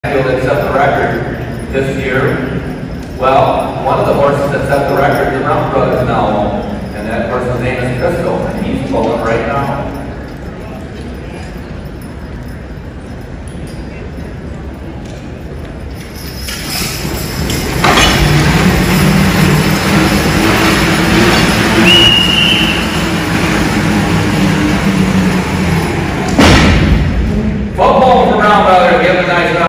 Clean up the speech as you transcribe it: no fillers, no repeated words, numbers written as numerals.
that set the record this year. Well, one of the horses that set the record, the Brown Brothers now own, and that horse